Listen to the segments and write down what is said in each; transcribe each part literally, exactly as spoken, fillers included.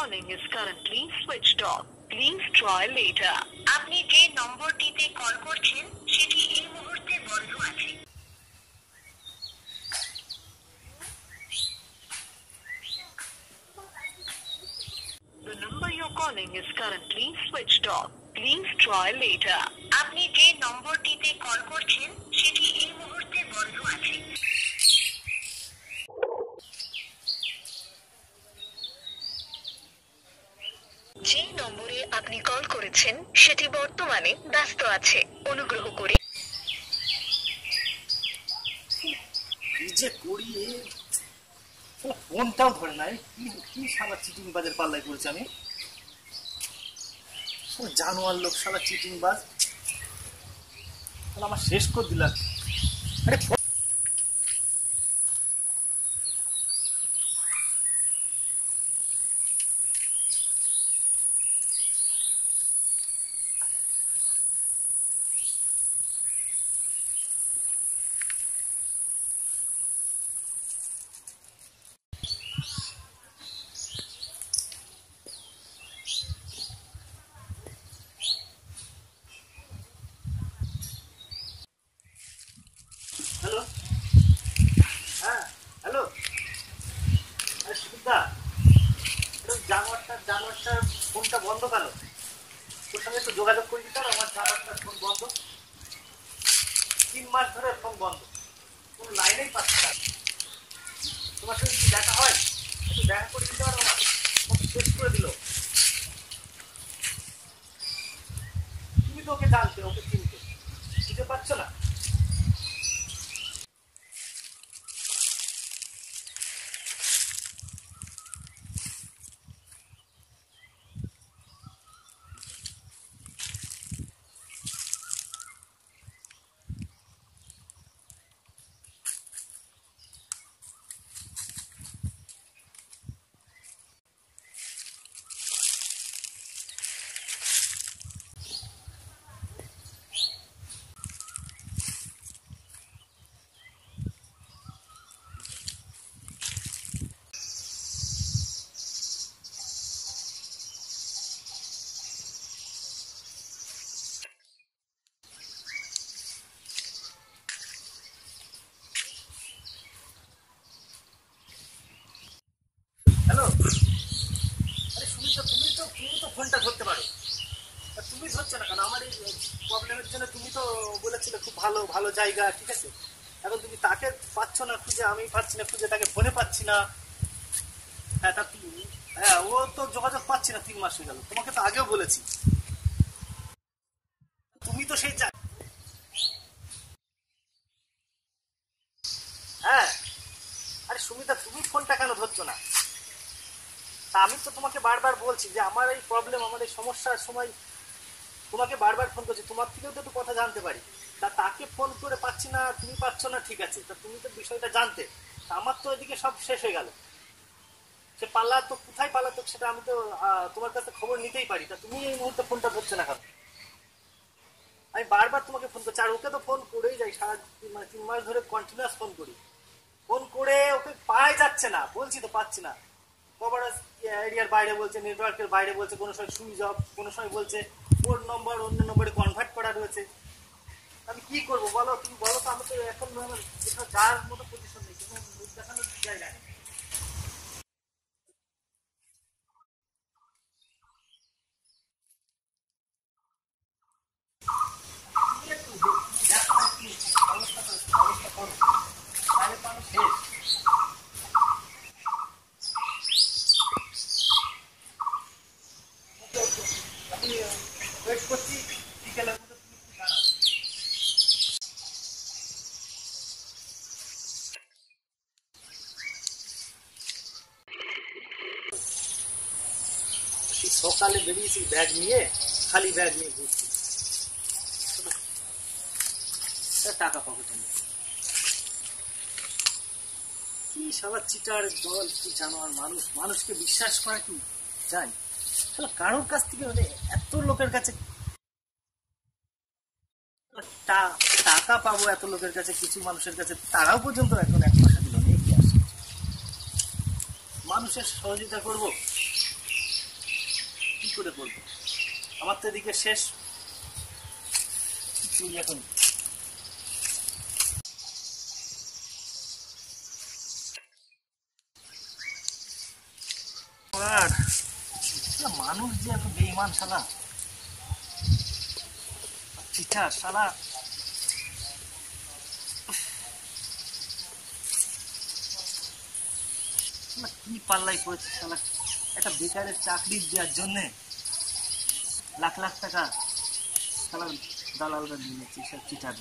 calling is currently switched off. Please try later. আপনি যে নম্বরটিতে call করছেন সেটি এই মুহূর্তে বন্ধ আছে। The number you're calling is currently switched off. Please try later. আপনি যে নম্বরটিতে কল করছেন সেটি এই মুহূর্তে বন্ধ আছে। যে নম্বরে আপনি কল করেছেন সেটি বর্তমানে ব্যস্ত আছে। অনুগ্রহ করে কি যে করি, ফোনটাও ধরে নাই। কি কি সারা চিটিং বাজের পাল্লায় করেছি আমি। জানোয়ার লোক সারা চিটিং বাজ, আমার শেষ করে দিলাম। আরে হ্যালো, হ্যাঁ হ্যালো, আরে সুবিধা, জানোয়ারটার জানোয়ারটার ফোনটা বন্ধ কেন? তোর সঙ্গে একটু যোগাযোগ করে দিতে হবে। আমার জানোয়ারটার ফোন বন্ধ, তিন মাস ধরে ফোন বন্ধ, কোনো লাইনেই পাচ্ছে না। তোমার সঙ্গে কি দেখা হয়? একটু দেখা করে দিতে পারো? আমার শেষ করে দিল। তুমি তো ওকে জানতে, ওকে চিনতে, বুঝতে পারছো না? হ্যালো, আরে সুমিত্রা, তুমি তো তুমি তো ফোনটা ধরতে পারো, তুমি ধরছো না কেন? আমার এই প্রবলেমের জন্য তুমি তো বলেছিলে খুব ভালো ভালো জায়গা, ঠিক আছে। এখন তুমি তাকে পাচ্ছ না খুঁজে, আমি পাচ্ছি না খুঁজে, তাকে ফোনে পাচ্ছি না। হ্যাঁ, তা হ্যাঁ, ও তো যোগাযোগ পাচ্ছি না, তিন মাস হয়ে গেল। তোমাকে তো আগেও বলেছি, তুমি তো সেই চাই। হ্যাঁ, আরে সুমিতা, তুমি ফোনটা কেন ধরছো না? আমি তো তোমাকে বারবার বলছি যে আমার এই প্রবলেম, আমার এই সমস্যার সময় তোমাকে বারবার ফোন করছি, তোমার থেকেও তো একটু কথা জানতে পারি। তা তাকে ফোন করে পাচ্ছি না, তুমি পাচ্ছ না, ঠিক আছে। তা তুমি তো বিষয়টা জানতে, আমার তো এদিকে সব শেষ হয়ে গেল। সে পাল্লা তো কোথায় পালাতো সেটা আমি তো তোমার কাছে খবর নিতেই পারি। তা তুমি এই মুহূর্তে ফোনটা ধরছে না কেন? আমি বারবার তোমাকে ফোন করছি, আর ওকে তো ফোন করেই যাই, সারা মানে তিন মাস ধরে কন্টিনিউয়াস ফোন করি। ফোন করে ওকে পাওয়াই যাচ্ছে না, বলছি তো পাচ্ছি না। কভারেজ এরিয়ার বাইরে বলছে, নেটওয়ার্কের বাইরে বলছে, কোনো সময় সুইচ অফ, কোনো সময় বলছে ওর নম্বর অন্য নম্বরে কনভার্ট করা রয়েছে। আমি কি করবো বলো, তুমি বলো তো। আমি তো এখন যার মতো পজিশন নেই, কোনো মুখ দেখানোর জায়গা নেই। সকালে বেরিয়েছি ব্যাগ নিয়ে, খালি ব্যাগ নিয়ে ঘুরছি, টাকা পকেটে নেই। কি সবার চিটার দল, কি জানোয়ার মানুষ, মানুষকে বিশ্বাস করা কি যায়? কারোর কাছ থেকে মানে এত লোকের কাছে টাকা পাবো, এত লোকের কাছে, কিছু মানুষের কাছে তারাও পর্যন্ত এখন এক পয়সা দিল নিয়ে কি আসে? মানুষের সহযোগিতা করবো, করে করবো? আমার তো এদিকে শেষ। তুই এখন আর মানুষ যে এত বেঈমান শালা, চিঠা শালা, কি পাল্লাই করেছে শালা, একটা বেকারের চাকরি দেওয়ার জন্যে লাখ লাখ টাকা শালা দালালরা নিয়েছে সব চিঠাটা।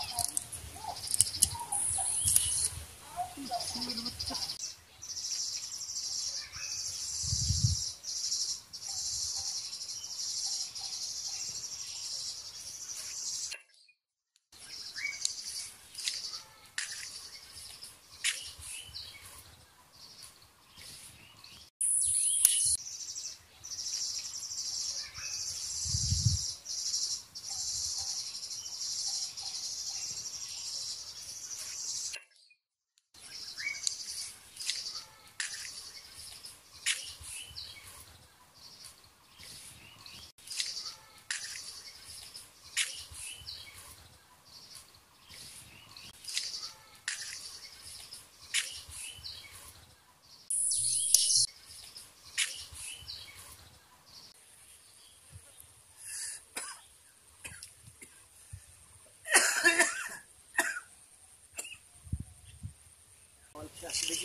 দেখি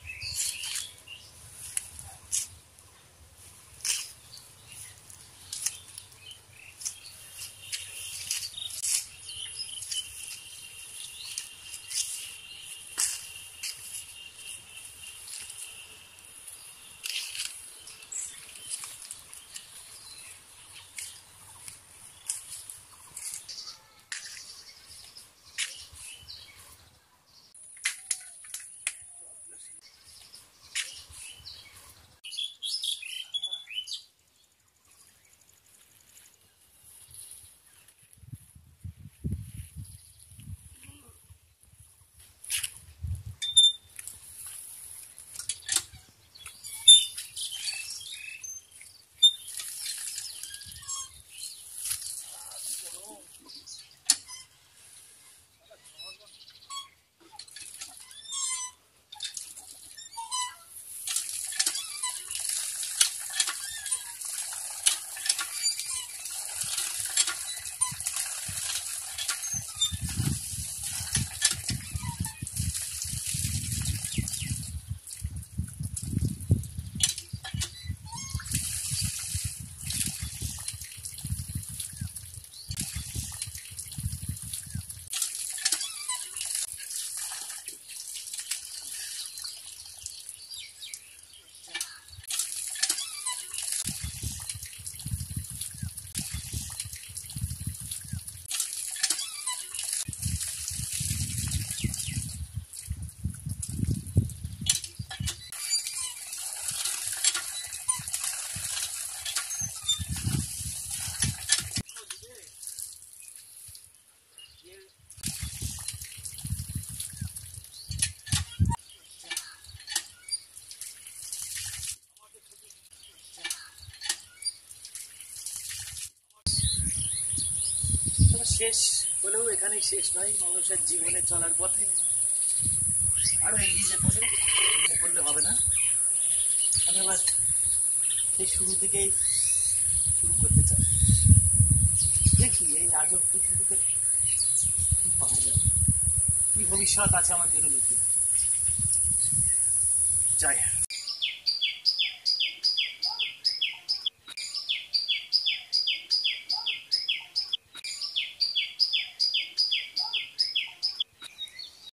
শেষ হলেও এখানেই শেষ নয়, মানুষের জীবনে চলার পথে আরো এগিয়ে যেতে হবে, করলে হবে না। আমি আবার সেই শুরু থেকেই শুরু করতে চাই, দেখি এই আজব পৃথিবীতে কি পাওয়া যায়, কি ভবিষ্যৎ আছে আমার জন্য লিখে যাই।